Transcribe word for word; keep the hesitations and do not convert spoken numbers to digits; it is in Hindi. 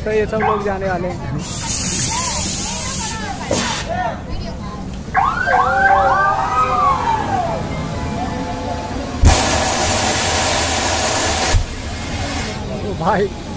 तो ये सब लोग जाने वाले हैं। भाई